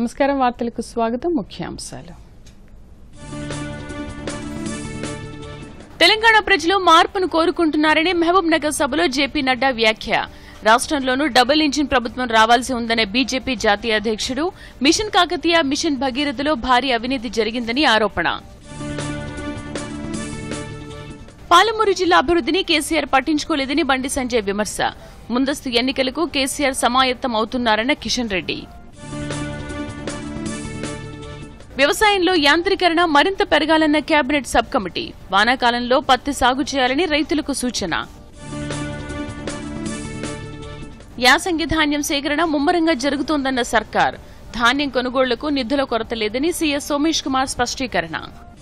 నమస్కారం వార్తలకు స్వాగతం ముఖ్యాంశాలు తెలంగాణ ప్రజలు మార్పును కోరుకుంటున్నారని మహబూబ్ నగర్ సభలో జేపీ నడ్డా వ్యాఖ్య. రాష్ట్రంలోనూ డబుల్ ఇంజిన్ ప్రభుత్వం రావాల్సి ఉందనే బీజేపీ జాతీయ అధ్యక్షుడు మిషన్ కాకతీయ, మిషన్ భగీరథలో భారీ అవినీతి జరిగిందని ఆరోపణ. పాలమూరు జిల్లా అభివృద్ధిని కేసీఆర్ పట్టించుకోలేదని బండి సంజయ్ విమర్శ. ముందస్తు ఎన్నికలకు కేసీఆర్ సమాయత్తం అవుతున్నారన్న కిషన్ రెడ్డి. వ్యవసాయంలో యాంత్రీకరణ మరింత పెరగాలన్న కేబినెట్ సబ్ కమిటీ. వానాకాలంలో పత్తి సాగు చేయాలని రైతులకు సూచన. యాసంగి ధాన్యం సేకరణ ముమ్మరంగా జరుగుతోందన్న సర్కార్. ధాన్యం కొనుగోళ్లకు నిధుల కొరత లేదని సీఎస్ సోమేష్ కుమార్ స్పష్టీకరణ.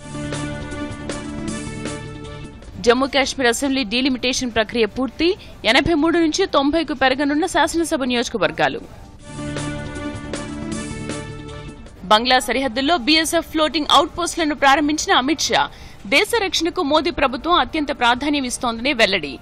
జమ్మూ కాశ్మీర్ అసెంబ్లీ డీలిమిటేషన్ ప్రక్రియ పూర్తి. 83 నుంచి 90కు పెరగనున్న శాసనసభ నియోజకవర్గాలు. బంగ్లా సరిహద్దుల్లో బీఎస్ఎఫ్ ఫ్లోటింగ్ అవుట్ పోస్టులను ప్రారంభించిన అమిత్ షా. దేశ రక్షణకు మోదీ ప్రభుత్వం అత్యంత ప్రాధాన్యం ఇస్తోందని వెల్లడి.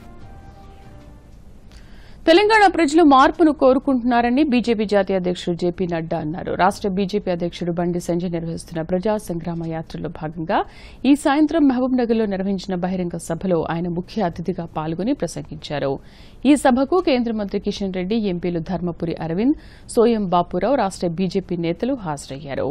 తెలంగాణ ప్రజలు మార్పును కోరుకుంటున్నారని బీజేపీ జాతీయ అధ్యక్షుడు జేపీ నడ్డా అన్నారు. రాష్ట బీజేపీ అధ్యక్షుడు బండి సంజయ్ నిర్వహిస్తున్న ప్రజా సంగ్రామ యాత్రలో భాగంగా ఈ సాయంత్రం మహబూబ్ నగర్లో నిర్వహించిన బహిరంగ సభలో ఆయన ముఖ్య అతిథిగా పాల్గొని ప్రసంగించారు. ఈ సభకు కేంద్ర మంత్రి కిషన్ రెడ్డి, ఎంపీలు ధర్మపురి అరవింద్, సోయం బాపురావు, రాష్ట బీజేపీ నేతలు హాజరయ్యారు.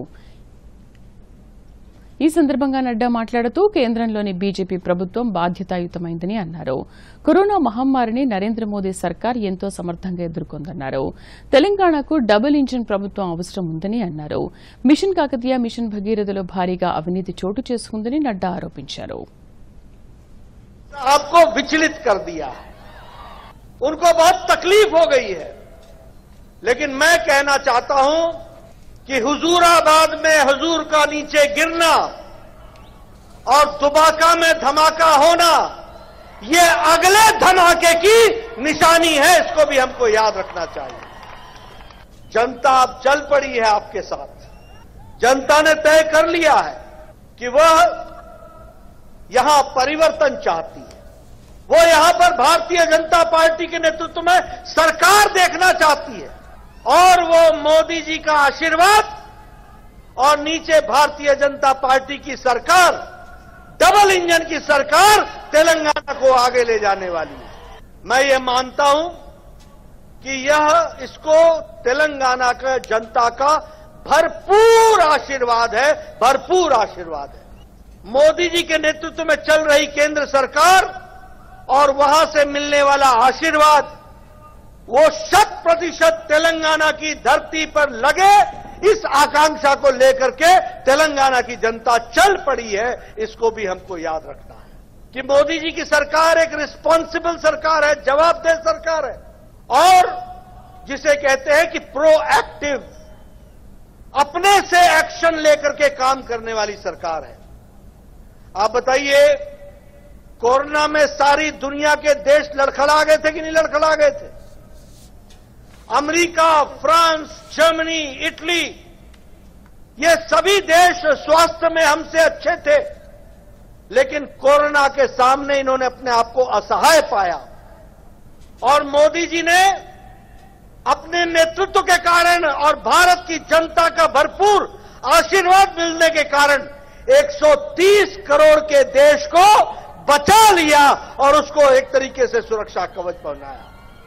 ఈ సందర్భంగా నడ్డా మాట్లాడుతూ కేంద్రంలోని బీజేపీ ప్రభుత్వం బాధ్యతాయుతమైందని అన్నారు. కరోనా మహమ్మారిని నరేంద్ర మోదీ సర్కార్ ఎంతో సమర్థంగా ఎదుర్కొందన్నారు. తెలంగాణకు డబుల్ ఇంజిన్ ప్రభుత్వం అవసరం ఉందని అన్నారు. మిషన్ కాకతీయ, మిషన్ భగీరథలో భారీగా అవినీతి చోటు చేసుకుందని నడ్డా ఆరోపించారు. आपको विचलित कर दिया है, उनको बहुत तकलीफ हो गई है, लेकिन मैं कहना चाहता हूं कि हुजूराबाद में हुजूर का नीचे गिरना और दुबाका में धमाका होना ये अगले धमाके की निशानी है. इसको भी हमको याद रखना चाहिए. जनता अब चल पड़ी है आपके साथ. जनता ने तय कर लिया है कि वह यहां परिवर्तन चाहती है. वो यहां पर भारतीय जनता पार्टी के नेतृत्व में सरकार देखना चाहती है और वो मोदी जी का आशीर्वाद और नीचे भारतीय जनता पार्टी की सरकार, डबल इंजन की सरकार तेलंगाना को आगे ले जाने वाली है. मैं ये मानता हूं कि यह इसको तेलंगाना का जनता का भरपूर आशीर्वाद है, भरपूर आशीर्वाद है. मोदी जी के नेतृत्व में चल रही केंद्र सरकार और वहां से मिलने वाला आशीर्वाद वो 100% तेलंगाना की धरती पर लगे, इस आकांक्षा को लेकर के तेलंगाना की जनता चल पड़ी है. इसको भी हमको याद रखना है कि मोदी जी की सरकार एक रिस्पॉन्सिबल सरकार है, जवाबदेह सरकार है और जिसे कहते हैं कि प्रोएक्टिव, अपने से एक्शन लेकर के काम करने वाली सरकार है. आप बताइए, कोरोना में सारी दुनिया के देश लड़खड़ा गए थे कि नहीं लड़खड़ा गए थे? अमेरिका, फ्रांस, जर्मनी, इटली, ये सभी देश स्वास्थ्य में हमसे अच्छे थे, लेकिन कोरोना के सामने इन्होंने अपने आप को असहाय पाया और मोदी जी ने अपने नेतृत्व के कारण और भारत की जनता का भरपूर आशीर्वाद मिलने के कारण 130 करोड़ के देश को बचा लिया और उसको एक तरीके से सुरक्षा कवच बनाया.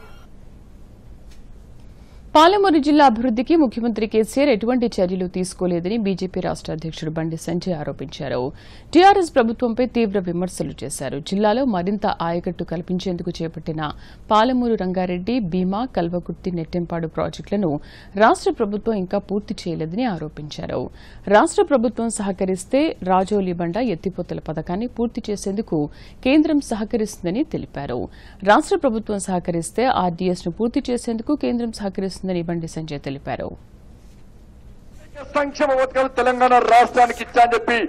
పాలమూరు జిల్లా అభివృద్ధికి ముఖ్యమంత్రి కేసీఆర్ ఎటువంటి చర్యలు తీసుకోలేదని బీజేపీ రాష్ట అధ్యక్షుడు బండి సంజయ్ ఆరోపించారు. టీఆర్ఎస్ ప్రభుత్వంపై తీవ్ర విమర్శలు చేశారు. జిల్లాలో మరింత ఆయకట్టు కల్పించేందుకు చేపట్టిన పాలమూరు, రంగారెడ్డి, భీమా, కల్వకుర్తి, నెట్టెంపాడు ప్రాజెక్టులను రాష్ట ప్రభుత్వం ఇంకా పూర్తి చేయలేదని ఆరోపించారు. రాష్ట ప్రభుత్వం సహకరిస్తే రాజోలి బండ ఎత్తిపోతల పథకాన్ని పూర్తి చేసేందుకు కేంద్రం సహకరిస్తుందని తెలిపారు. రాష్ట ప్రభుత్వం సహకరిస్తే ఆర్డీఎస్ ను పూర్తి చేసేందుకు కేంద్రం సహకరిస్తుందని బండి సంజయ్ తెలిపారు. సంక్షేమ పథకాలు తెలంగాణ రాష్ట్రానికి ఇచ్చా అని చెప్పి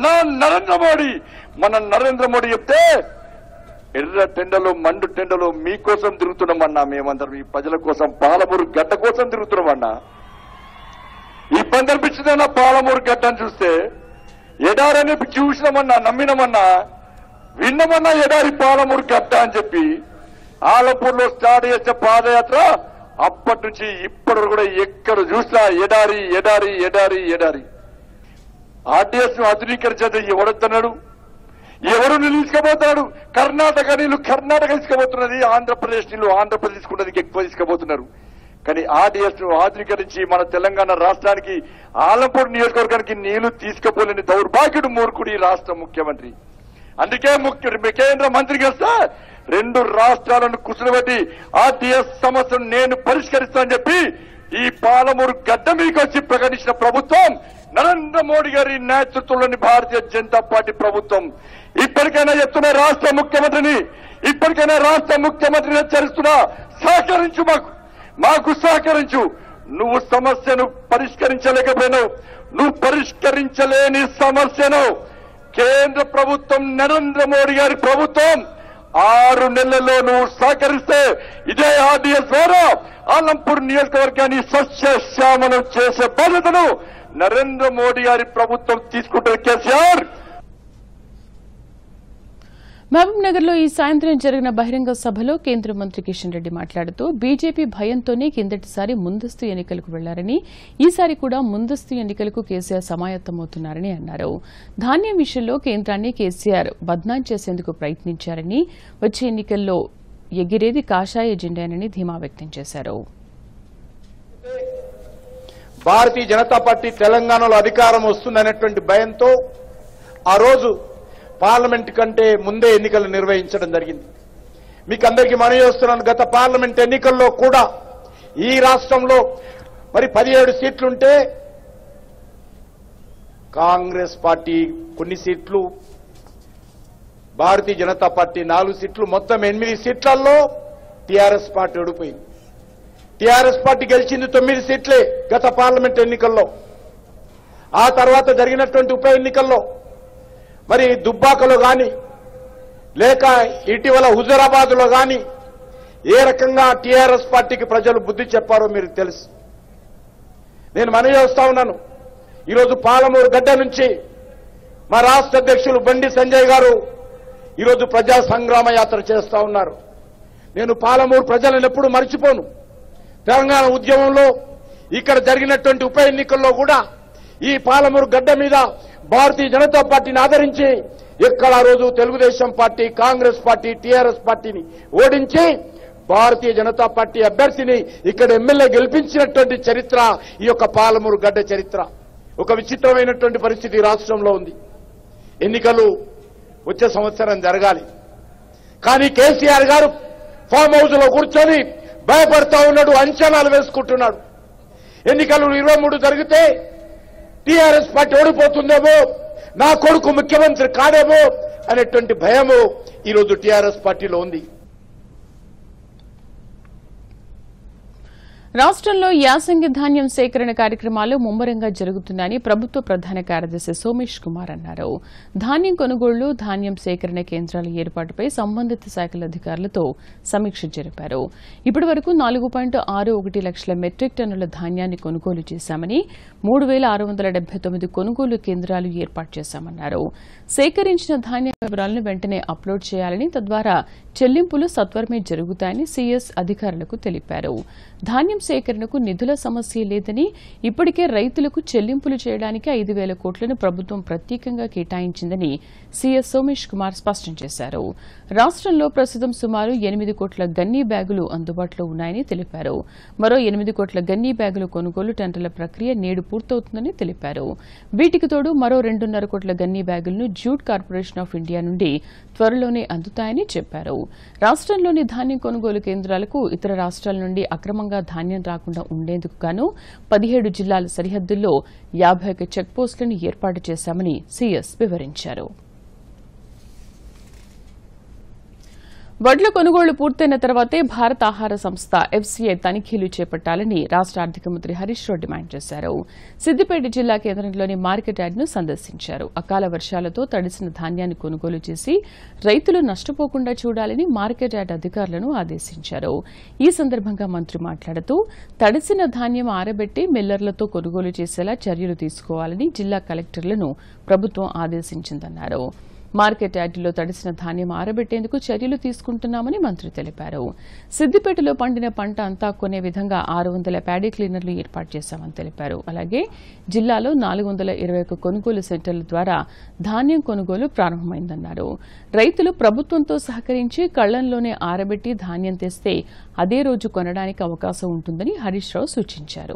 మన నరేంద్ర మోడీ చెప్తే ఎర్ర టెండలు, మండు టెండలు మీకోసం తిరుగుతున్నామన్నా. మేమందరం ఈ ప్రజల కోసం, పాలమూరు గడ్డ కోసం తిరుగుతున్నామన్నా. ఇబ్బంది అనిపించిందన్నా పాలమూరు గడ్డని చూస్తే. ఎడారని చూసినామన్నా, నమ్మినామన్నా, విన్నామన్నా ఎడారి పాలమూరు గడ్డ అని చెప్పి. ఆలపూర్లో స్టార్ట్ చేసే పాదయాత్ర అప్పటి నుంచి ఇప్పటి వరకు కూడా ఎక్కడ చూసినా ఎడారి ఎడారి ఎడారి ఎడారి. ఆర్టీఎస్ ను ఆధునీకరించేది ఎవడొద్దన్నాడు, ఎవరు నిలుచుకోబోతున్నాడు? కర్ణాటక నీళ్లు కర్ణాటక తీసుకుపోతున్నది, ఆంధ్రప్రదేశ్ నీళ్లు ఆంధ్రప్రదేశ్ కూడా ఎక్కువ తీసుకుపోతున్నారు. కానీ ఆర్టీఎస్ ను ఆధునీకరించి మన తెలంగాణ రాష్ట్రానికి ఆలంపూర్ నియోజకవర్గానికి నీళ్లు తీసుకుపోలేని దౌర్భాగ్యుడు మూర్ఖుడు ఈ రాష్ట్ర ముఖ్యమంత్రి. అందుకే కేంద్ర మంత్రికి వస్తే 2 రాష్ట్రాలను కూర్చోబెట్టి ఆర్టీఎస్ సమస్యను నేను పరిష్కరిస్తానని చెప్పి ఈ పాలమూరు గడ్డ మీదకి వచ్చి ప్రకటించిన ప్రభుత్వం నరేంద్ర మోడీ గారి నేతృత్వంలోని భారతీయ జనతా పార్టీ ప్రభుత్వం. ఇప్పటికైనా చెప్తున్న రాష్ట్ర ముఖ్యమంత్రిని, ఇప్పటికైనా రాష్ట్ర ముఖ్యమంత్రిని హెచ్చరిస్తున్నా, సహకరించు, మాకు సహకరించు. నువ్వు సమస్యను పరిష్కరించలేకపోయినావు, నువ్వు పరిష్కరించలేని సమస్యను కేంద్ర ప్రభుత్వం, నరేంద్ర మోడీ గారి ప్రభుత్వం 6 నెలల్లో నువ్వు సహకరిస్తే ఇదే ఆర్డీఎస్ ద్వారా ఆలంపూర్ నియోజకవర్గాన్ని సస్యశ్యామలం చేసే బాధ్యతను నరేంద్ర మోడీ గారి ప్రభుత్వం తీసుకుంటారు. కేసీఆర్ మహబూబ్నగర్ లో ఈ సాయంత్రం జరిగిన బహిరంగ సభలో కేంద్ర మంత్రి కిషన్ రెడ్డి మాట్లాడుతూ బీజేపీ భయంతోనే కిందటిసారి ముందస్తు ఎన్నికలకు వెళ్లారని, ఈసారి కూడా ముందస్తు ఎన్నికలకు కేసీఆర్ సమాయత్తమవుతున్నారని అన్నారు. ధాన్యం విషయంలో కేంద్రాన్ని కేసీఆర్ బద్నాం చేసేందుకు ప్రయత్నించారని, వచ్చే ఎన్నికల్లో ఎగిరేది కాషాయ జెండానని ధీమా వ్యక్తం చేశారు. భారతీయ జనతా పార్టీ తెలంగాణలో అధికారం వస్తుందనేటువంటి భయంతో ఆ రోజు పార్లమెంట్ కంటే ముందే ఎన్నికలు నిర్వహించడం జరిగింది. మీకు అందరికీ మనవి చేస్తున్నాను, గత పార్లమెంట్ ఎన్నికల్లో కూడా ఈ రాష్ట్రంలో మరి 17 సీట్లుంటే కాంగ్రెస్ పార్టీ కొన్ని సీట్లు, భారతీయ జనతా పార్టీ 4 సీట్లు, మొత్తం 8 సీట్లలో టీఆర్ఎస్ పార్టీ ఓడిపోయింది. టీఆర్ఎస్ పార్టీ గెలిచింది 9 సీట్లే గత పార్లమెంట్ ఎన్నికల్లో. ఆ తర్వాత జరిగినటువంటి ఉప ఎన్నికల్లో మరి దుబ్బాకలో గాని లేక ఇటీవల హుజరాబాద్లో గాని ఏ రకంగా టీఆర్ఎస్ పార్టీకి ప్రజలు బుద్ధి చెప్పారో మీరు తెలుసు. నేను మనవి చేస్తా ఉన్నాను, ఈరోజు పాలమూరు గడ్డ నుంచి మా రాష్ట్ర అధ్యక్షులు బండి సంజయ్ గారు ఈరోజు ప్రజా సంగ్రామ యాత్ర చేస్తా ఉన్నారు. నేను పాలమూరు ప్రజలను ఎప్పుడు మర్చిపోను. తెలంగాణ ఉద్యమంలో ఇక్కడ జరిగినటువంటి ఉప ఎన్నికల్లో కూడా ఈ పాలమూరు గడ్డ మీద భారతీయ జనతా పార్టీని ఆదరించి ఎక్కడ ఆ రోజు Telugu Desam party, Congress party, TRS పార్టీని ఓడించి భారతీయ జనతా పార్టీ అభ్యర్థిని ఇక్కడ ఎమ్మెల్యే గెలిపించినటువంటి చరిత్ర ఈ యొక్క పాలమూరు గడ్డ చరిత్ర. ఒక విచిత్రమైనటువంటి పరిస్థితి రాష్ట్రంలో ఉంది. ఎన్నికలు వచ్చే సంవత్సరం జరగాలి, కానీ కేసీఆర్ గారు ఫామ్ హౌస్ లో కూర్చొని భయపడతా ఉన్నాడు, అంచనాలు వేసుకుంటున్నాడు. ఎన్నికలు 23 జరిగితే టీఆర్ఎస్ పార్టీ ఓడిపోతుందేమో, నా కొడుకు ముఖ్యమంత్రి కాడేమో అనేటువంటి భయము ఈరోజు టీఆర్ఎస్ పార్టీలో ఉంది. రాష్ట్రంలో యాసంగి ధాన్యం సేకరణ కార్యక్రమాలు ముమ్మరంగా జరుగుతున్నాయని ప్రభుత్వ ప్రధాన కార్యదర్శి సోమేష్ కుమార్ అన్నారు. ధాన్యం కొనుగోళ్లు, ధాన్యం సేకరణ కేంద్రాల ఏర్పాటుపై సంబంధిత శాఖల అధికారులతో సమీక్ష జరిపారు. ఇప్పటి వరకు 4.61 లక్షల మెట్రిక్ టన్నుల ధాన్యాన్ని కొనుగోలు చేశామని, 3,679 కొనుగోలు కేంద్రాలు ఏర్పాటు చేశామన్నారు. సేకరించిన ధాన్యం వివరాలను వెంటనే అప్లోడ్ చేయాలని, తద్వారా చెల్లింపులు సత్వరమే జరుగుతాయని సీఎస్ అధికారులకు తెలిపారు. ధాన్యం సేకరణకు నిధుల సమస్య లేదని, ఇప్పటికే రైతులకు చెల్లింపులు చేయడానికి 5,000 కోట్లను ప్రభుత్వం ప్రత్యేకంగా కేటాయించిందని సీఎస్ సోమేష్ కుమార్ స్పష్టం చేశారు. రాష్ట్రంలో ప్రస్తుతం సుమారు 8 కోట్ల గన్నీ బ్యాగులు అందుబాటులో ఉన్నాయని తెలిపారు. మరో 8 కోట్ల గన్నీ బ్యాగుల కొనుగోలు టెండర్ల ప్రక్రియ నేడు పూర్తవుతుందని తెలిపారు. వీటికి తోడు మరో 2.5 కోట్ల గన్నీ బ్యాగులను జ్యూట్ కార్పొరేషన్ ఆఫ్ ఇండియా నుండి త్వరలోనే అందుతాయని చెప్పారు. రాష్ట్రంలోని ధాన్యం కొనుగోలు కేంద్రాలకు ఇతర రాష్ట్రాల నుండి అక్రమంగా ధాన్యం రాకుండా ఉండేందుకు గాను 17 జిల్లాల సరిహద్దుల్లో 51 చెక్పోస్టులను ఏర్పాటు చేశామని సీఎస్ వివరించారు. వడ్ల కొనుగోళ్లు పూర్తయిన తర్వాతే భారత ఆహార సంస్థ ఎఫ్సీఐ తనిఖీలు చేపట్టాలని రాష్ట ఆర్థిక మంత్రి హరీష్ రావు డిమాండ్ చేశారు. సిద్దిపేట జిల్లా కేంద్రంలోని మార్కెట్ యార్డును సందర్శించారు. అకాల వర్షాలతో తడిసిన ధాన్యాన్ని కొనుగోలు చేసి రైతులు నష్టపోకుండా చూడాలని మార్కెట్ యార్డ్ అధికారులను ఆదేశించారు. ఈ సందర్భంగా మంత్రి మాట్లాడుతూ తడిసిన ధాన్యం ఆరబెట్టి మిల్లర్లతో కొనుగోలు చేసేలా చర్యలు తీసుకోవాలని జిల్లా కలెక్టర్లను ప్రభుత్వం ఆదేశించిందన్నారు. మార్కెట్ యార్డులో తడిసిన ధాన్యం ఆరబెట్టేందుకు చర్యలు తీసుకుంటున్నామని మంత్రి తెలిపారు. సిద్దిపేటలో పండిన పంట అంతా కొనే విధంగా 600 ప్యాడీ క్లీనర్లు ఏర్పాటు చేశామని తెలిపారు. అలాగే జిల్లాలో 421 కొనుగోలు సెంటర్ల ద్వారా ధాన్యం కొనుగోలు ప్రారంభమైందన్నారు. రైతులు ప్రభుత్వంతో సహకరించి కళ్లంలోనే ఆరబెట్టి ధాన్యం తెస్తే అదే రోజు కొనడానికి అవకాశం ఉంటుందని హరీష్ రావు సూచించారు.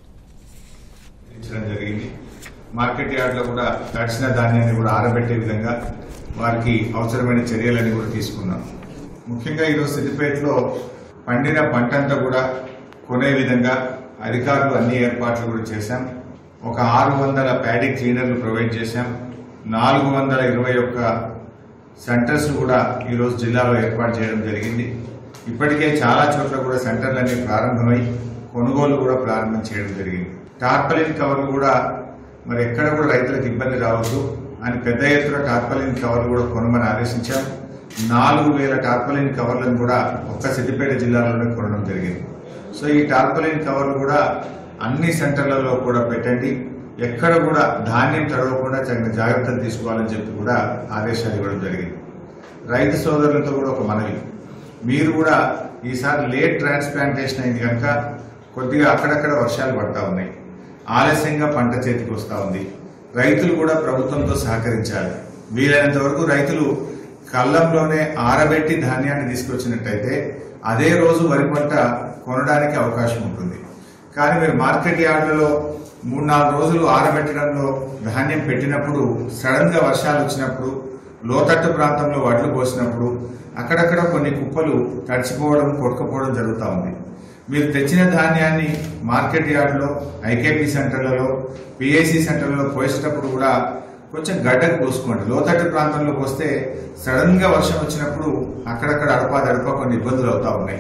మార్కెట్ యార్డ్ లో కూడా తడిసిన ధాన్యాన్ని కూడా ఆరబెట్టే విధంగా వారికి అవసరమైన చర్యలన్నీ కూడా తీసుకున్నాం. ముఖ్యంగా ఈరోజు సిద్దిపేటలో పండిన పంటంతా కూడా కొనే విధంగా అధికారులు అన్ని ఏర్పాట్లు కూడా చేశాం. ఒక 600 ప్యాడీ క్లీనర్లు ప్రొవైడ్ చేశాం. 421 సెంటర్స్ కూడా ఈరోజు జిల్లాలో ఏర్పాటు చేయడం జరిగింది. ఇప్పటికే చాలా చోట్ల కూడా సెంటర్లన్నీ ప్రారంభమై కొనుగోలు కూడా ప్రారంభం చేయడం జరిగింది. టార్పలిన్ కవర్లు కూడా మరి ఎక్కడ కూడా రైతులకు ఇబ్బంది రావద్దు అని పెద్ద ఎత్తున టార్పలిన్ కవర్లు కూడా కొనమని ఆదేశించాం. 4000 టార్పలిన్ కవర్లను కూడా ఒక్క సిద్దిపేట జిల్లాలోనే కొనడం జరిగింది. సో ఈ టార్పలిన్ కవర్లు కూడా అన్ని సెంటర్లలో కూడా పెట్టండి, ఎక్కడ కూడా ధాన్యం తడవకుండా తగిన జాగ్రత్తలు తీసుకోవాలని చెప్పి కూడా ఆదేశాలు ఇవ్వడం జరిగింది. రైతు సోదరులతో కూడా ఒక మనవి, మీరు కూడా ఈసారి లేట్ ట్రాన్స్ప్లాంటేషన్ అయింది కనుక కొద్దిగా అక్కడక్కడ వర్షాలు పడతా ఉన్నాయి, ఆలస్యంగా పంట చేతికి వస్తా ఉంది. రైతులు కూడా ప్రభుత్వంతో సహకరించాలి. వీలైనంత వరకు రైతులు కళ్లంలోనే ఆరబెట్టి ధాన్యాన్ని తీసుకొచ్చినట్టయితే అదే రోజు వరి పంట కొనడానికి అవకాశం ఉంటుంది. కానీ మీరు మార్కెట్ యార్డులలో 3-4 రోజులు ఆరబెట్టడంలో ధాన్యం పెట్టినప్పుడు సడన్ గా వర్షాలు వచ్చినప్పుడు, లోతట్టు ప్రాంతంలో వడ్లు పోసినప్పుడు అక్కడక్కడ కొన్ని కుప్పలు తడిచిపోవడం, కొట్టుకుపోవడం జరుగుతూ ఉంది. మీరు తెచ్చిన ధాన్యాన్ని మార్కెట్ యార్డులో, ఐకేపీ సెంటర్లలో, పిఐసి సెంటర్లలో పోసేటప్పుడు కూడా కొంచెం గడ్డకు పోసుకోండి. లోతట్టు ప్రాంతంలో పోస్తే సడన్ గా వర్షం వచ్చినప్పుడు అక్కడక్కడ అడపా కొన్ని ఇబ్బందులు అవుతా ఉన్నాయి.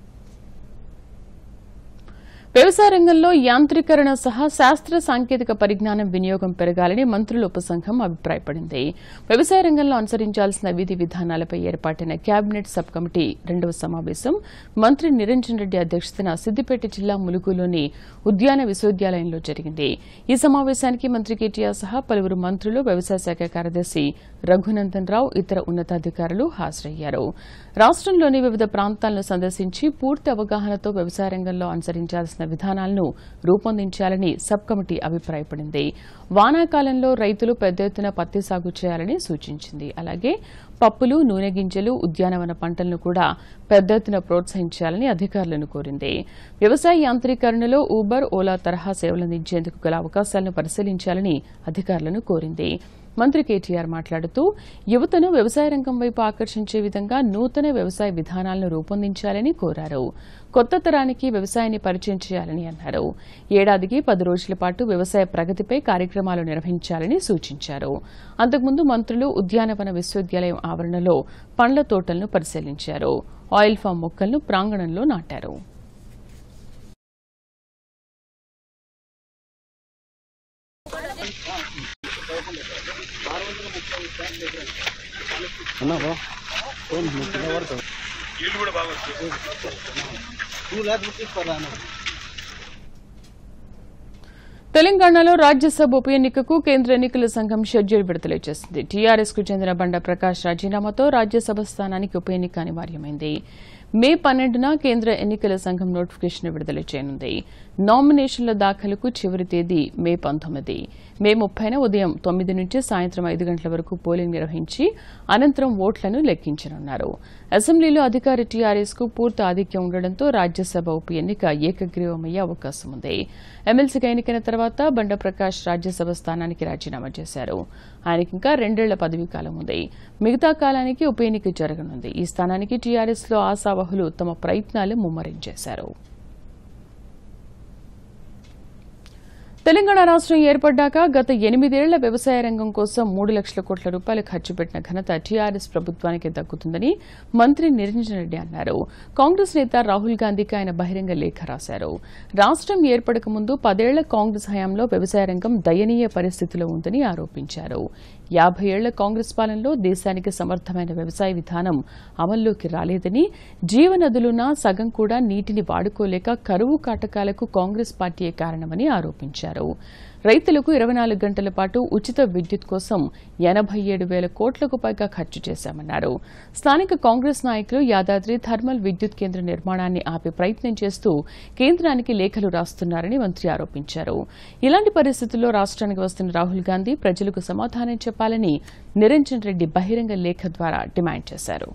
వ్యవసాయ రంగంలో యాంత్రీకరణ సహా శాస్త్ర సాంకేతిక పరిజ్ఞానం వినియోగం పెరగాలని మంత్రుల ఉపసంఘం అభిప్రాయపడింది. వ్యవసాయ రంగంలో అనుసరించాల్సిన విధి విధానాలపై ఏర్పాటైన కేబినెట్ సబ్ కమిటీ 2వ సమావేశం మంత్రి నిరంజన్ రెడ్డి అధ్యక్షతన సిద్దిపేట జిల్లా ములుగులోని ఉద్యాన విశ్వవిద్యాలయంలో జరిగింది. ఈ సమావేశానికి మంత్రి కేటీఆర్ సహా పలువురు మంత్రులు, వ్యవసాయ శాఖ కార్యదర్శి రఘునందన్ రావు, ఇతర ఉన్నతాధికారులు హాజరయ్యారు. రాష్టంలోని వివిధ ప్రాంతాలను సందర్శించి పూర్తి అవగాహనతో వ్యవసాయ రంగంలో అనుసరించాల్సిన విధానాలను రూపొందించాలని సబ్ కమిటీ అభిప్రాయపడింది. వానాకాలంలో రైతులు పెద్ద ఎత్తున పత్తి సాగు చేయాలని సూచించింది. అలాగే పప్పులు, నూనె గింజలు, ఉద్యానవన పంటలను కూడా పెద్ద ఎత్తున ప్రోత్సహించాలని అధికారులను కోరింది. వ్యవసాయ యాంత్రీకరణలో ఊబర్, ఓలా తరహా సేవలందించేందుకు గల అవకాశాలను పరిశీలించాలని అధికారులను కోరింది. మంత్రి కేటీఆర్ మాట్లాడుతూ యువతను వ్యవసాయ రంగం వైపు ఆకర్షించే విధంగా నూతన వ్యవసాయ విధానాలను రూపొందించాలని కోరారు. కొత్త తరానికి వ్యవసాయాన్ని పరిచయం చేయాలని అన్నారు. ఏడాదికి 10 రోజుల పాటు వ్యవసాయ ప్రగతిపై కార్యక్రమాలు నిర్వహించాలని సూచించారు. అంతకుముందు మంత్రులు ఉద్యానవన విశ్వవిద్యాలయం ఆవరణలో పండ్ల తోటలను పరిశీలించారు. ఆయిల్ ఫామ్ మొక్కలను ప్రాంగణంలో నాటారు. తెలంగాణలో రాజ్యసభ ఉప ఎన్నికకు కేంద్ర ఎన్నికల సంఘం షెడ్యూల్ విడుదల చేసింది. టీఆర్ఎస్ కు చెందిన బండ ప్రకాష్ రాజీనామాతో రాజ్యసభ స్థానానికి ఉప ఎన్నిక అనివార్యమైంది. మే 12న కేంద్ర ఎన్నికల సంఘం నోటిఫికేషన్ విడుదల చేయనుంది. నామినేషన్ల దాఖలుకు చివరి తేదీ మే 19. మే 30న ఉదయం 9 నుంచి సాయంత్రం 5 గంటల వరకు పోలింగ్ నిర్వహించి అనంతరం ఓట్లను లెక్కించనున్నారు. అసెంబ్లీలో అధికార టీఆర్ఎస్ కు పూర్తి ఆధిక్యం ఉండడంతో రాజ్యసభ ఉప ఎన్నిక ఏకగ్రీవమయ్యే అవకాశం ఉంది. ఎమ్మెల్సీగా ఎన్నికైన తర్వాత బండ ప్రకాష్ రాజ్యసభ స్థానానికి రాజీనామా చేశారు. ఆయనకి ఇంకా 2 ఏళ్ల పదవీ కాలం ఉంది. మిగతా కాలానికి ఉప ఎన్నిక జరగనుంది. ఈ స్థానానికి టీఆర్ఎస్ లో ఆశావహులు తమ ప్రయత్నాలు ముమ్మరం చేశారు. తెలంగాణ రాష్ట్రం ఏర్పడ్డాక గత 8 ఏళ్ల వ్యవసాయ రంగం కోసం 3 లక్షల కోట్ల రూపాయలు ఖర్చు పెట్టిన ఘనత టీఆర్ఎస్ ప్రభుత్వానికి దక్కుతుందని మంత్రి నిరంజన్ రెడ్డి అన్నారు. కాంగ్రెస్ నేత రాహుల్ గాంధీకి ఆయన బహిరంగ లేఖ రాశారు. రాష్ట్రం ఏర్పడక ముందు 10 ఏళ్ల కాంగ్రెస్ హయాంలో వ్యవసాయ రంగం దయనీయ పరిస్థితిలో ఉందని ఆరోపించారు. 50 ఏళ్ల కాంగ్రెస్ పాలనలో దేశానికి సమర్థమైన వ్యవసాయ విధానం అమల్లోకి రాలేదని, జీవనదులున్న సగం కూడా నీటిని వాడుకోలేక కరువు కాటకాలకు కాంగ్రెస్ పార్టీయే కారణమని ఆరోపించారు. రైతులకు 24 గంటల పాటు ఉచిత విద్యుత్ కోసం 87,000 కోట్లకు పైగా ఖర్చు చేశామన్నారు. స్థానిక కాంగ్రెస్ నాయకులు యాదాద్రి థర్మల్ విద్యుత్ కేంద్ర నిర్మాణాన్ని ఆపే ప్రయత్నం చేస్తూ కేంద్రానికి లేఖలు రాస్తున్నారని మంత్రి ఆరోపించారు. ఇలాంటి పరిస్థితుల్లో రాష్ట్రానికి వస్తున్న రాహుల్ గాంధీ ప్రజలకు సమాధానం చెప్పాలని నిరంజన్ రెడ్డి బహిరంగ లేఖ ద్వారా డిమాండ్ చేశారు.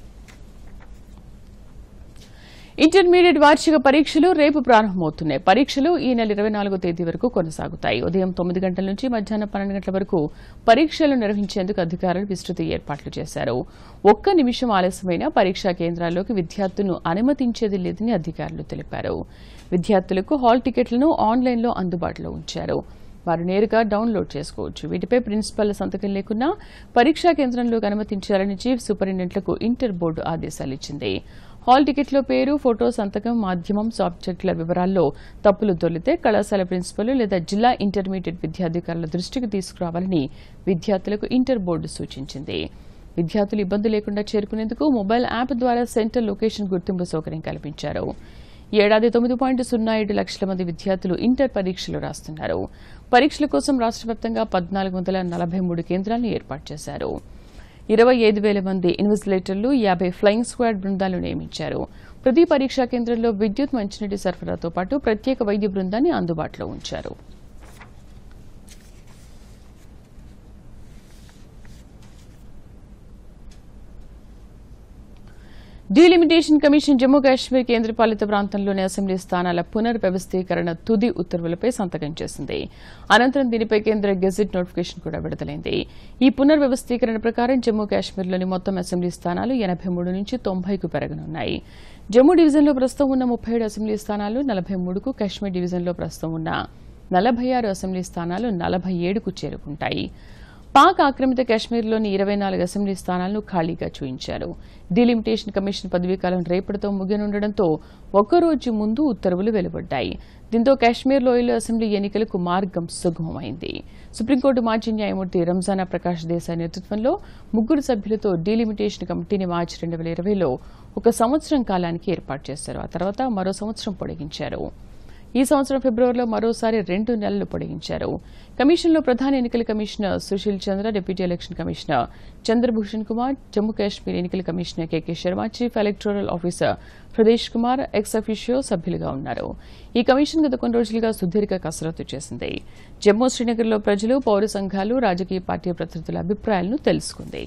ఇంటర్మీడియట్ వార్షిక పరీక్షలు రేపు ప్రారంభమవుతున్నాయి. పరీక్షలు ఈ నెల 24వ తేదీ వరకు కొనసాగుతాయి. ఉదయం 9 గంటల నుంచి మధ్యాహ్నం 12 గంటల వరకు పరీక్షలు నిర్వహించేందుకు అధికారులు విస్తృత ఏర్పాట్లు చేశారు. ఒక్క నిమిషం ఆలస్యమైన పరీక్షా కేంద్రాల్లోకి విద్యార్థులను అనుమతించేది లేదని అధికారులు తెలిపారు. విద్యార్థులకు హాల్ టికెట్లను ఆన్లైన్లో అందుబాటులో ఉంచారు. వారు నేరుగా డౌన్లోడ్ చేసుకోవచ్చు. వీటిపై ప్రిన్సిపల్ సంతకం లేకున్నా పరీక్షా కేంద్రంలోకి అనుమతించాలని చీఫ్ సూపరింటెండెంట్లకు ఇంటర్ బోర్డు ఆదేశాలు ఇచ్చింది. హాల్ టికెట్లో పేరు, ఫోటో, సంతకం, మాధ్యమం, సబ్జెక్టుల వివరాల్లో తప్పులు దొర్లితే కళాశాల ప్రిన్సిపల్ లేదా జిల్లా ఇంటర్మీడియట్ విద్యాధికారుల దృష్టికి తీసుకురావాలని విద్యార్థులకు ఇంటర్ బోర్డు సూచించింది. విద్యార్థులు ఇబ్బంది లేకుండా చేరుకునేందుకు మొబైల్ యాప్ ద్వారా సెంటర్ లొకేషన్ గుర్తింపు సౌకర్యం కల్పించారు. ఈ ఏడాది 9.07 లక్షల మంది విద్యార్థులు ఇంటర్ పరీక్షలు రాస్తున్నారు. పరీక్షల కోసం రాష్ట్ర వ్యాప్తంగా 1443 కేంద్రాలను ఏర్పాటు చేశారు. 25,000 మంది ఇన్విజిలేటర్లు, 50 ఫ్లయింగ్ స్క్వాడ్ బృందాలు నియమించారు. ప్రతి పరీక్షా కేంద్రంలో విద్యుత్, మంచినీటి సరఫరాతో పాటు ప్రత్యేక వైద్య బృందాన్ని అందుబాటులో ఉంచారు. డీలిమిటేషన్ కమిషన్ జమ్మూ కాశ్మీర్ కేంద్రపాలిత ప్రాంతంలోని అసెంబ్లీ స్థానాల పునర్వ్యవస్థీకరణ తుది ఉత్తర్వులపై సంతకం చేసింది. అనంతరం దీనిపై కేంద్ర గెజిట్ నోటిఫికేషన్ కూడా విడుదలైంది. ఈ పునర్వ్యవస్థీకరణ ప్రకారం జమ్మూ కాశ్మీర్లోని మొత్తం అసెంబ్లీ స్థానాలు 83 నుంచి 90కు పెరగనున్నాయి. జమ్మూ డివిజన్లో ప్రస్తుతం ఉన్న 37 అసెంబ్లీ స్థానాలు 43కు, కాశ్మీర్ డివిజన్లో ప్రస్తుతం ఉన్న 46 అసెంబ్లీ స్థానాలు 47కు చేరుకుంటాయి. పాక్ ఆక్రమిత కాశ్మీర్లోని 24 అసెంబ్లీ స్థానాలను ఖాళీగా చూయించారు. డీలిమిటేషన్ కమిషన్ పదవీకాలం రేపటితో ముగియనుండటంతో ఒక్కరోజు ముందు ఉత్తర్వులు వెలువడ్డాయి. దీంతో కాశ్మీర్ లోయలో అసెంబ్లీ ఎన్నికలకు మార్గం సుగమమైంది. సుప్రీంకోర్టు మాజీ న్యాయమూర్తి రంజానా ప్రకాష్ దేశాయ్ నేతృత్వంలో 3 సభ్యులతో డీలిమిటేషన్ కమిటీని మార్చి 2020లో 1 సంవత్సరం కాలానికి ఏర్పాటు చేశారు. ఆ తర్వాత మరో సంవత్సరం పొడిగించారు. ఈ సంవత్సరం ఫిబ్రవరిలో మరోసారి 2 నెలలు పొడిగించారు. కమిషన్లో ప్రధాన ఎన్నికల commissioner Sushil Chandra, deputy election commissioner Chandrabhushan Kumar, Jammu Kashmir ఎన్నికల commissioner K K Sharma, chief electoral officer Pradesh Kumar ex officio సభ్యులుగా ఉన్నారు. ఈ కమిషన్ గత కొన్ని రోజులుగా సుదీర్ఘ కసరత్తు చేసింది. జమ్మూ, శ్రీనగర్లో ప్రజలు, పౌర సంఘాలు, రాజకీయ పార్టీ ప్రతినిధుల అభిప్రాయాలను తెలుసుకుంది.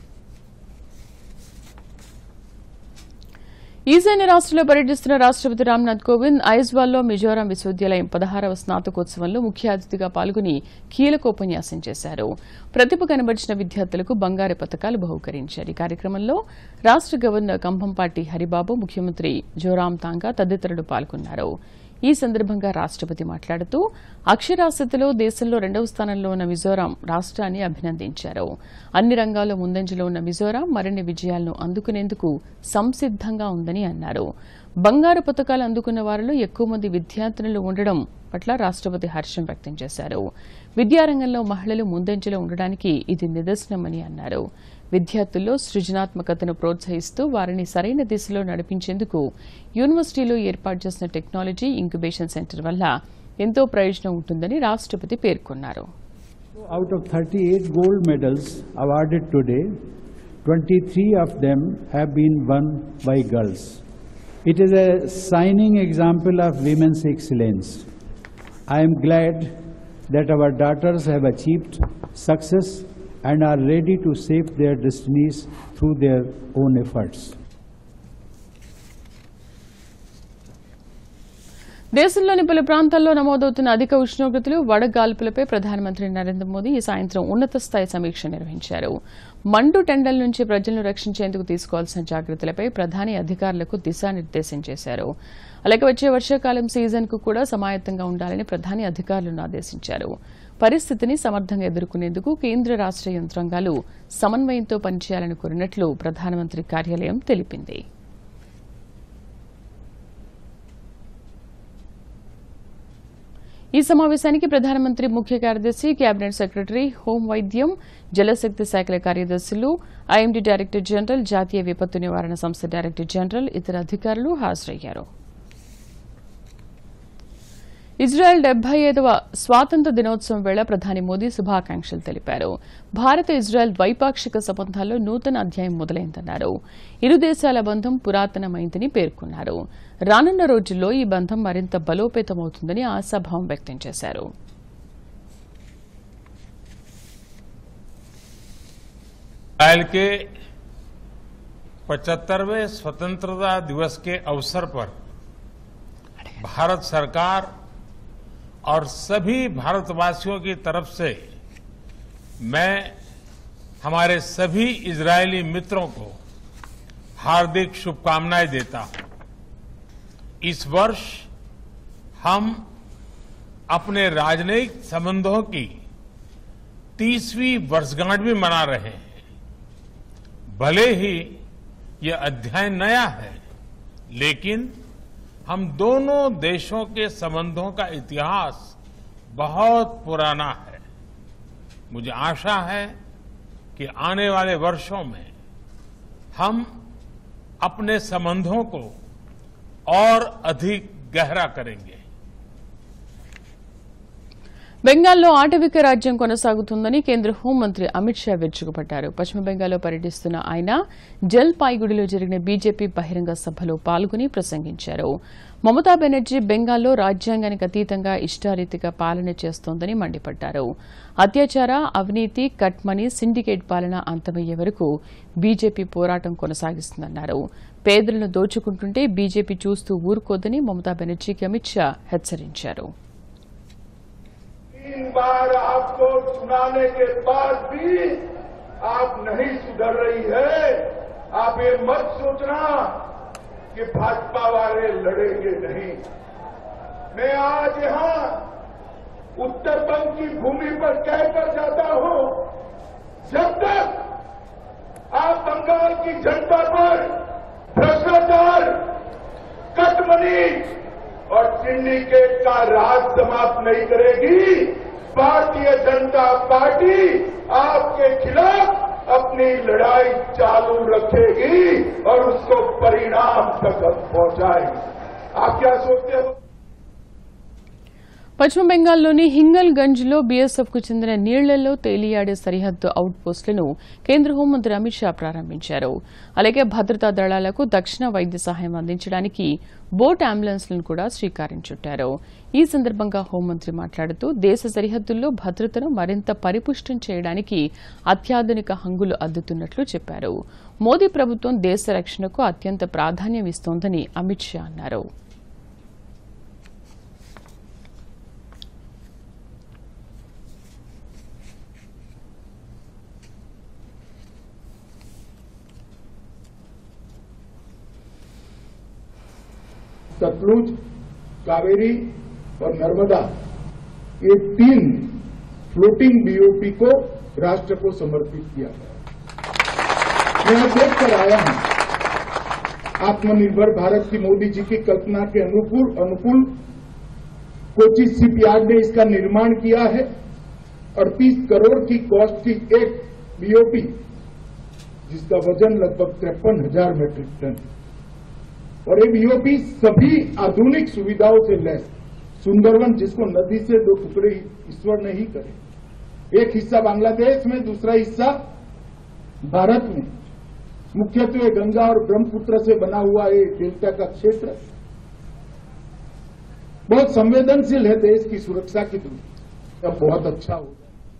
ఈశాన్య రాష్ట్రంలో పర్యటిస్తున్న రాష్ట్రపతి రామ్నాథ్ కోవింద్ ఐజ్వాల్లో మిజోరాం విశ్వవిద్యాలయం 16వ స్నాతకోత్సవంలో ముఖ్య అతిథిగా పాల్గొని కీలక ఉపన్యాసం చేశారు. ప్రతిభ కనబరిచిన విద్యార్థులకు బంగారు పతకాలు బహూకరించారు. ఈ కార్యక్రమంలో రాష్ట్ర గవర్నర్ కంభంపాటి హరిబాబు, ముఖ్యమంత్రి జోరాం తాంగా తదితరులు పాల్గొన్నారు. ఈ సందర్భంగా రాష్ట్రపతి మాట్లాడుతూ అక్షరాస్యతలో దేశంలో 2వ స్థానంలో ఉన్న మిజోరాం రాష్ట్రాన్ని అభినందించారు. అన్ని రంగాల్లో ముందంజలో ఉన్న మిజోరాం మరిన్ని విజయాలను అందుకునేందుకు సంసిద్దంగా ఉందని అన్నారు. బంగారు పతకాలు అందుకున్న వారిలో ఎక్కువ మంది విద్యార్థినులు ఉండడం పట్ల రాష్ట్రపతి హర్షం వ్యక్తం చేశారు. విద్యారంగంలో మహిళలు ముందంజలో ఉండడానికి ఇది నిదర్శనమని అన్నారు. విద్యార్థుల్లో సృజనాత్మకతను ప్రోత్సహిస్తూ వారిని సరైన దిశలో నడిపించేందుకు యూనివర్సిటీలో ఏర్పాటు చేసిన టెక్నాలజీ ఇంక్యుబేషన్ సెంటర్ వల్ల ఎంతో ప్రయోజనం ఉంటుందని రాష్ట్రపతి పేర్కొన్నారు. Out of 38 gold medals awarded today, 23 of them have been won by girls. It is a shining example of women's excellence. I am glad that our daughters have achieved success and are ready to shape their destinies through their own efforts. దేశంలోని పలు ప్రాంతాల్లో నమోదవుతున్న అధిక ఉష్ణోగ్రతలు, వడగాల్పులపై ప్రధానమంత్రి నరేంద్ర మోదీ ఈ సాయంత్రం ఉన్నత స్థాయి సమీక్ష నిర్వహించారు. మండు టెండల నుంచి ప్రజలను రక్షించేందుకు తీసుకోవాల్సిన జాగ్రత్తలపై ప్రధాని అధికారులకు దిశానిర్దేశం చేశారు. అలాగే వచ్చే వర్షాకాలం సీజన్కు కూడా సమాయత్తంగా ఉండాలని ప్రధాని అధికారులను ఆదేశించారు. పరిస్థితిని సమర్థంగా ఎదుర్కొనేందుకు కేంద్ర రాష్ట్ర యంత్రాంగాలు సమన్వయంతో పనిచేయాలని కోరినట్లు ప్రధానమంత్రి కార్యాలయం తెలిపింది. ఈ సమావేశానికి ప్రధానమంత్రి ముఖ్య కార్యదర్శి, కేబినెట్ సెక్రటరీ, హోం వైద్యం, జలశక్తి శాఖల కార్యదర్శులు, ఐఎండీ డైరెక్టర్ జనరల్, జాతీయ విపత్తు నివారణ సంస్థ డైరెక్టర్ జనరల్, ఇతర అధికారులు హాజరయ్యారు. ఇజ్రాయెల్ 75వ స్వాతంత్ర్య దినోత్సవం వేళ ప్రధాని మోదీ శుభాకాంక్షలు తెలిపారు. భారత ఇజ్రాయెల్ ద్వైపాక్షిక సంబంధాల్లో నూతన అధ్యాయం మొదలైందన్నారు. ఇరు దేశాల బంధం పురాతనమైందని పేర్కొన్నారు. రానున్న రోజుల్లో ఈ బంధం మరింత బలోపేతమవుతుందని ఆశాభావం వ్యక్తం చేశారు. इजरायल के 75वें स्वतंत्रता दिवस के अवसर पर भारत सरकार और सभी भारतवासियों की तरफ से मैं हमारे सभी इजरायली मित्रों को हार्दिक शुभकामनाएं देता हूं. इस वर्ष हम अपने राजनयिक संबंधों की 30वीं वर्षगांठ भी मना रहे हैं. भले ही यह अध्याय नया है, लेकिन हम दोनों देशों के संबंधों का इतिहास बहुत पुराना है. मुझे आशा है कि आने वाले वर्षों में हम अपने संबंधों को और अधिक गहरा करेंगे. బెంగాల్లో ఆటవిక రాజ్యం కొనసాగుతుందని కేంద్ర హోంమంత్రి అమిత్ షా విరుచుకుపడ్డారు. పశ్చిమ బెంగాల్లో పర్యటిస్తున్న ఆయన జల్పాయిగుడిలో జరిగిన బీజేపీ బహిరంగ సభలో పాల్గొని ప్రసంగించారు. మమతా బెనర్జీ బెంగాల్లో రాజ్యాంగానికి అతీతంగా ఇష్టారీతిగా పాలన చేస్తోందని మండిపడ్డారు. అత్యాచార, అవినీతి, కట్మనీ, సిండికేట్ పాలన అంతమయ్యే వరకు బీజేపీ పోరాటం కొనసాగిస్తుందన్నారు. పేదలను దోచుకుంటుంటే బీజేపీ చూస్తూ ఊరుకోదని మమతా బెనర్జీకి అమిత్ షా హెచ్చరించారు. 3 बार आपको सुनाने के बाद भी आप नहीं सुधर रही है. आप ये मत सोचना कि भाजपा वाले लड़ेंगे नहीं. मैं आज यहां उत्तर बंग की भूमि पर कहकर जाता हूं, जब तक आप बंगाल की जनता पर भ्रष्टाचार, कटमनी और सिंडिकेट का राज समाप्त नहीं करेगी, भारतीय जनता पार्टी आपके खिलाफ अपनी लड़ाई चालू रखेगी और उसको परिणाम तक पहुंचाएगी. आप क्या सोचते हो? పశ్చిమ బెంగాల్లోని హింగల్గంజ్ లో బీఎస్ఎఫ్ కు చెందిన నీళ్లలో తేలియాడే సరిహద్దు అవుట్ పోస్టులను కేంద్ర హోంమంత్రి అమిత్ షా ప్రారంభించారు. అలాగే భద్రతా దళాలకు దక్షిణ వైద్య సహాయం అందించడానికి బోట్ అంబులెన్స్లను కూడా శ్రీకారం చుట్టారు. ఈ సందర్భంగా హోంమంత్రి మాట్లాడుతూ దేశ సరిహద్దుల్లో భద్రతను మరింత పరిపుష్టం చేయడానికి అత్యాధునిక హంగులు అద్దుతున్నట్లు చెప్పారు. మోదీ ప్రభుత్వం దేశ రక్షణకు అత్యంత ప్రాధాన్యం ఇస్తోందని అమిత్ షా అన్నారు. सतलुज, कावेरी और नर्मदा, ये 3 फ्लोटिंग बीओपी को राष्ट्र को समर्पित किया गया. मैं देख कर आया हूं आत्मनिर्भर भारत की मोदी जी की कल्पना के अनुकूल कोची शिपयार्ड ने इसका निर्माण किया है. 38 करोड़ की कॉस्ट की एक बीओपी, जिसका वजन लगभग 53,000 मेट्रिक टन, और ये बीओपी सभी आधुनिक सुविधाओं से लैस. सुंदरवन, जिसको नदी से 2 टुकड़े ईश्वर नहीं करे, एक हिस्सा बांग्लादेश में, दूसरा हिस्सा भारत में, मुख्यत्वे गंगा और ब्रह्मपुत्र से बना हुआ ये डेल्टा का क्षेत्र बहुत संवेदनशील है देश की सुरक्षा की दृष्टि. अब बहुत अच्छा होगा.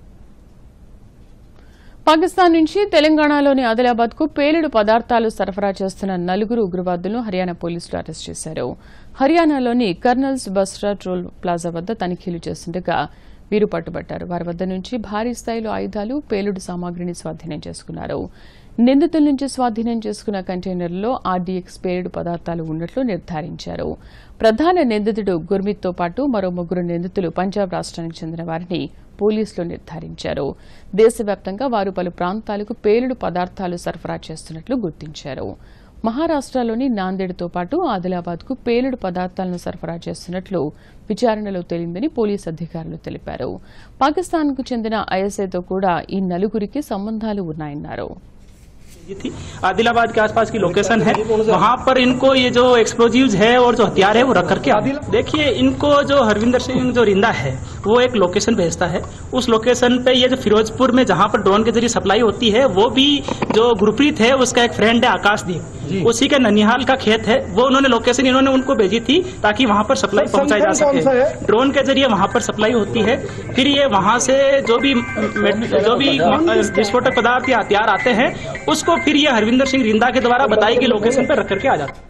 పాకిస్తాన్ నుంచి తెలంగాణలోని ఆదిలాబాద్ కు పేలుడు పదార్థాలు సరఫరా చేస్తున్న 4 ఉగ్రవాదులను హర్యానా పోలీసులు అరెస్ట్ చేశారు. హర్యానాలోని కర్నల్స్ బస్రా టోల్ ప్లాజా వద్ద తనిఖీలు చేస్తుండగా వీరు పట్టుబట్టారు. వారి వద్ద నుంచి భారీ స్థాయిలో ఆయుధాలు, పేలుడు సామాగ్రిని స్వాధీనం చేసుకున్నారు. నిందితుల నుంచి స్వాధీనం చేసుకున్న కంటైనర్లలో ఆర్డీఎక్స్ పేలుడు పదార్థాలు ఉన్నట్లు నిర్ధారించారు. ప్రధాన నిందితుడు గుర్మిత్తో పాటు మరో 3 నిందితులు పంజాబ్ రాష్ట్రానికి చెందిన వారిని పోలీసులు నిర్ధారించారు. దేశవ్యాప్తంగా వారు పలు ప్రాంతాలకు పేలుడు పదార్థాలు సరఫరా చేస్తున్నట్లు గుర్తించారు. మహారాష్టలోని నాందేడ్తో పాటు ఆదిలాబాద్కు పేలుడు పదార్థాలను సరఫరా చేస్తున్నట్లు విచారణలో తేలిందని పోలీసు అధికారులు తెలిపారు. పాకిస్తాన్కు చెందిన ఐఎస్ఐతో కూడా ఈ 4 సంబంధాలు ఉన్నాయన్నారు. थी आदिलाबाद के आसपास की लोकेशन है, वहां पर इनको ये जो एक्सप्लोजिव्स है और जो हथियार है वो रख करके देखिए, इनको जो हरविंदर सिंह जो रिंदा है वो एक लोकेशन भेजता है, उस लोकेशन पे ये जो फिरोजपुर में जहां पर ड्रोन के जरिए सप्लाई होती है, वो भी जो गुरप्रीत है उसका एक फ्रेंड है आकाशदीप, उसी के ननिहाल का खेत है, वो उन्होंने लोकेशन इन्होंने उनको भेजी थी ताकि वहां पर सप्लाई पहुंचाई जा सके। ड्रोन के जरिए वहां पर सप्लाई होती है, फिर ये वहां से जो भी विस्फोटक पदार्थ या हथियार आते हैं उसको फिर ये हरविंदर सिंह रिंदा के द्वारा बताई गई लोकेशन पर रख करके आ जाता है।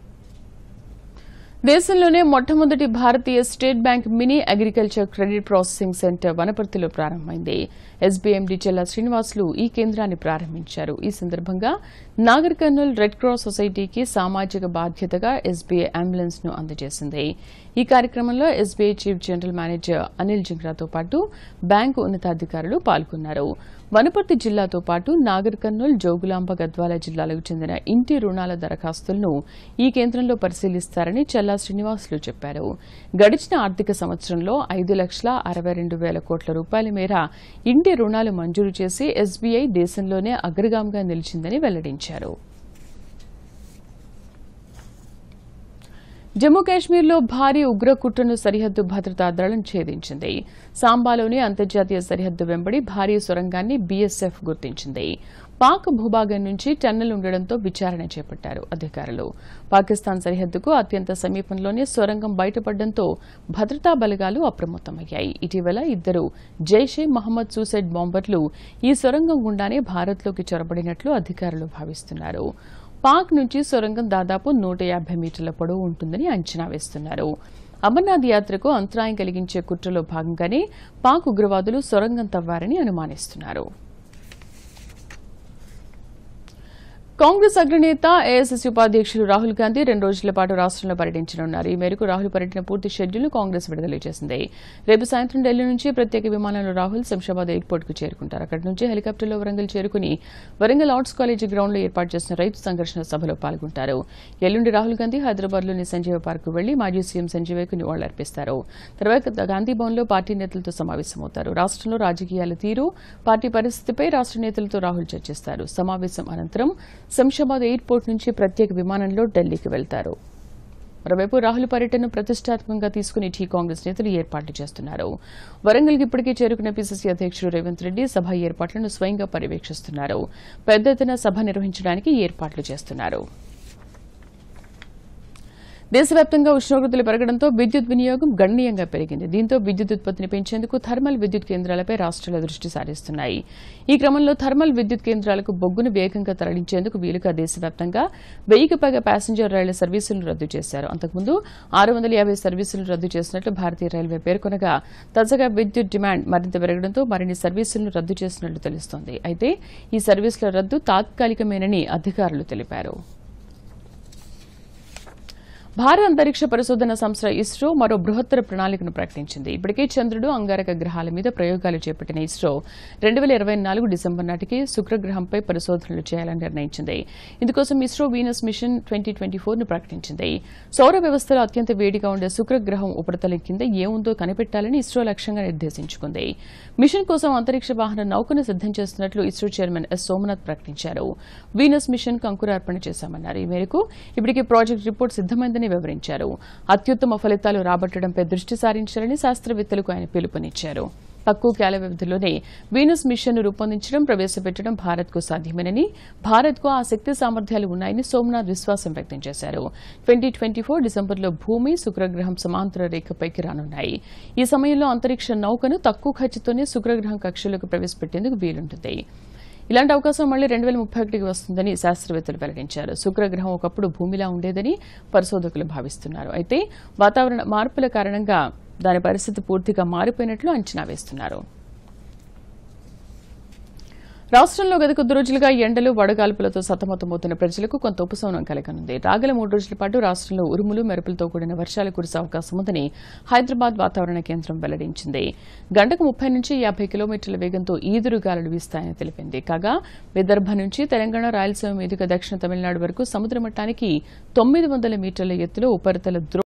దేశంలోనే మొట్టమొదటి భారతీయ state bank mini agriculture credit processing centre వనపర్తిలో ప్రారంభమైంది. ఎస్బీఎండీ చెల్లా శ్రీనివాసులు ఈ కేంద్రాన్ని ప్రారంభించారు. ఈ సందర్భంగా నాగర్ కర్నూల్ రెడ్ క్రాస్ సొసైటీకి సామాజిక బాధ్యతగా ఎస్బీఐ అంబులెన్స్ ను అందజేసింది. ఈ కార్యక్రమంలో SBI chief general manager Anil జింగ్రాతో పాటు బ్యాంకు ఉన్నతాధికారులు పాల్గొన్నారు. వనపర్తి జిల్లాతో పాటు నాగర్ కర్నూల్, జోగులాంబ, గద్వాల జిల్లాలకు చెందిన ఇంటి రుణాల దరఖాస్తులను ఈ కేంద్రంలో పరిశీలిస్తారని చెల్లా శ్రీనివాసులు చెప్పారు. గడిచిన ఆర్థిక సంవత్సరంలో 5,62,000 కోట్ల రూపాయల మేర ఇంటి రుణాలు మంజూరు చేసి ఎస్బీఐ దేశంలోనే అగ్రగామిగా నిలిచిందని వెల్లడించారు. జమ్మూ కాశ్మీర్లో భారీ ఉగ్రకుట్రను సరిహద్దు భద్రతా దళం ఛేదించింది. సాంబాలోని అంతర్జాతీయ సరిహద్దు వెంబడి భారీ సొరంగాన్ని బీఎస్ఎఫ్ గుర్తించింది. పాక్ భూభాగం నుంచి టన్నెల్ ఉండడంతో విచారణ చేపట్టారు అధికారులు. పాకిస్తాన్ సరిహద్దుకు అత్యంత సమీపంలోనే సొరంగం బయటపడడంతో భద్రతా బలగాలు అప్రమత్తమయ్యాయి. ఇటీవల 2 జైషే మహమ్మద్ సూసైడ్ బాంబర్లు ఈ సొరంగం గుండానే భారత్లోకి చొరబడినట్లు అధికారులు భావిస్తున్నారు. పాక్ నుంచి సొరంగం దాదాపు 150 మీటర్ల పొడవు ఉంటుందని అంచనా వేస్తున్నారు. అమర్నాథ్ యాత్రకు అంతరాయం కలిగించే కుట్రలో భాగంగానే పాక్ ఉగ్రవాదులు సొరంగం తవ్వారని అనుమానిస్తున్నారు. కాంగ్రెస్ అగ్రనేత ఏఐసీసీ ఉపాధ్యక్షులు రాహుల్ గాంధీ 2 రోజుల పాటు రాష్ట్రంలో పర్యటించనున్నారు. ఈ మేరకు రాహుల్ పర్యటన పూర్తి షెడ్యూల్ను కాంగ్రెస్ విడుదల చేసింది. రేపు సాయంత్రం ఢిల్లీ నుంచి ప్రత్యేక విమానంలో రాహుల్ శంషాబాద్ ఎయిర్పోర్టుకు చేరుకుంటారు. అక్కడి నుంచి హెలికాప్టర్లో వరంగల్ చేరుకుని వరంగల్ ఆర్ట్స్ కాలేజీ గ్రౌండ్లో ఏర్పాటు చేసిన రైతు సంఘర్షణ సభలో పాల్గొంటారు. ఎల్లుండి రాహుల్ గాంధీ హైదరాబాద్లోని సంజీవ పార్కు వెళ్లి మాజీ సీఎం సంజీవయ్యకు నివాళులర్పిస్తారు. తర్వాత గాంధీభవన్లో పార్టీ నేతలతో సమావేశమవుతారు. రాష్ట్రంలో రాజకీయాల తీరు, పార్టీ పరిస్థితిపై రాష్ట్ర నేతలతో రాహుల్ చర్చిస్తారు. సమావేశం అనంతరం శంషాబాద్ ఎయిర్పోర్ట్ నుంచి ప్రత్యేక విమానంలో ఢిల్లీకి వెళ్తారు. మరోవైపు రాహుల్ పర్యటనను ప్రతిష్టాత్మకంగా తీసుకుని కాంగ్రెస్ నేతలు ఏర్పాట్లు చేస్తున్నారు. వరంగల్కి ఇప్పటికే చేరుకున్న పీసీసీ అధ్యక్షుడు రేవంత్ రెడ్డి సభ ఏర్పాట్లను స్వయంగా పర్యవేక్షిస్తున్నారు. పెద్ద ఎత్తున సభ నిర్వహించడానికి ఏర్పాట్లు చేస్తున్నారు. దేశవ్యాప్తంగా ఉష్ణోగ్రతలు పెరగడంతో విద్యుత్ వినియోగం గణనీయంగా పెరిగింది. దీంతో విద్యుత్ ఉత్పత్తిని పెంచేందుకు థర్మల్ విద్యుత్ కేంద్రాలపై రాష్ట్రాలు దృష్టి సారిస్తున్నాయి. ఈ క్రమంలో థర్మల్ విద్యుత్ కేంద్రాలకు బొగ్గును వేగంగా తరలించేందుకు వీలుగా దేశవ్యాప్తంగా 1000కి పైగా ప్యాసింజర్ రైళ్ల సర్వీసులను రద్దు చేశారు. అంతకుముందు 650 సర్వీసులను రద్దు చేసినట్లు భారతీయ రైల్వే పేర్కొనగా తాజాగా విద్యుత్ డిమాండ్ మరింత పెరగడంతో మరిన్ని సర్వీసులను రద్దు చేసినట్లు తెలుస్తోంది. అయితే ఈ సర్వీసుల రద్దు తాత్కాలికమేనని అధికారులు తెలిపారు. భారత అంతరిక్ష పరిశోధన సంస్థ ఇస్రో మరో బృహత్తర ప్రణాళికను ప్రకటించింది. ఇప్పటికే చంద్రుడు, అంగారక గ్రహాల మీద ప్రయోగాలు చేపట్టిన ఇస్రో 2024 డిసెంబర్ నాటికి శుక్రగ్రహంపై పరిశోధనలు చేయాలని నిర్ణయించింది. ఇందుకోసం ఇస్రో వీనస్ మిషన్ 2024ను ప్రకటించింది. సౌర వ్యవస్థలో అత్యంత వేడిగా ఉండే శుక్రగ్రహం ఉపరితలం కింద ఏముందో కనిపెట్టాలని ఇస్రో లక్ష్యంగా నిర్దేశించుకుంది. మిషన్ కోసం అంతరిక్ష వాహన నౌకను సిద్దం చేస్తున్నట్లు ఇస్రో చైర్మన్ ఎస్ సోమనాథ్ ప్రకటించారు. వీనస్ మిషన్ కు అంకురార్పణ చేశామన్నారు. ఈ మేరకు ఇప్పటికే ప్రాజెక్టు రిపోర్ట్ సిద్దమైందని వివరించారు. అత్యుత్తమ ఫలితాలు రాబట్టడంపై దృష్టి సారించాలని శాస్త్రవేత్తలకు ఆయన పిలుపునిచ్చారు. తక్కువ కాల వ్యవధిలోనే వీనస్ మిషన్ ను రూపొందించడం, ప్రవేశపెట్టడం భారత్కు సాధ్యమేనని, భారత్కు ఆ శక్తి సామర్థ్యాలు ఉన్నాయని సోమనాథ్ విశ్వాసం వ్యక్తం చేశారు. 2024 డిసెంబర్లో భూమి, శుక్రగ్రహం సమాంతర రేఖపైకి రానున్నాయి. ఈ సమయంలో అంతరిక్ష నౌకను తక్కువ ఖర్చుతోనే శుక్రగ్రహం కక్షలోకి ప్రవేశపెట్టేందుకు వీలుంటుంది. ఇలాంటి అవకాశం మళ్లీ 2031కి వస్తుందని శాస్త్రవేత్తలు వెల్లడించారు. శుక్రగ్రహం ఒకప్పుడు భూమిలా ఉండేదని పరిశోధకులు భావిస్తున్నారు. అయితే వాతావరణ మార్పుల కారణంగా దాని పరిస్థితి పూర్తిగా మారిపోయినట్లు అంచనా వేస్తున్నారు. రాష్ట్రంలో గత కొద్ది రోజులుగా ఎండలు, వడగాల్పులతో సతమతమవుతున్న ప్రజలకు కొంత ఉపశమనం కలగనుంది. రాగల 3 రోజుల పాటు రాష్ట్రంలో ఉరుములు, మెరుపులతో కూడిన వర్షాలు కురిసే అవకాశం ఉందని హైదరాబాద్ వాతావరణ కేంద్రం వెల్లడించింది. గంటకు 30 నుంచి 50 కిలోమీటర్ల వేగంతో ఈదురుగాలులు వీస్తాయని తెలిపింది. కాగా విదర్భ నుంచి తెలంగాణ, రాయలసీమ మీదుగా దక్షిణ తమిళనాడు వరకు సముద్ర మట్టానికి 900 మీటర్ల ఎత్తులో ఉపరితల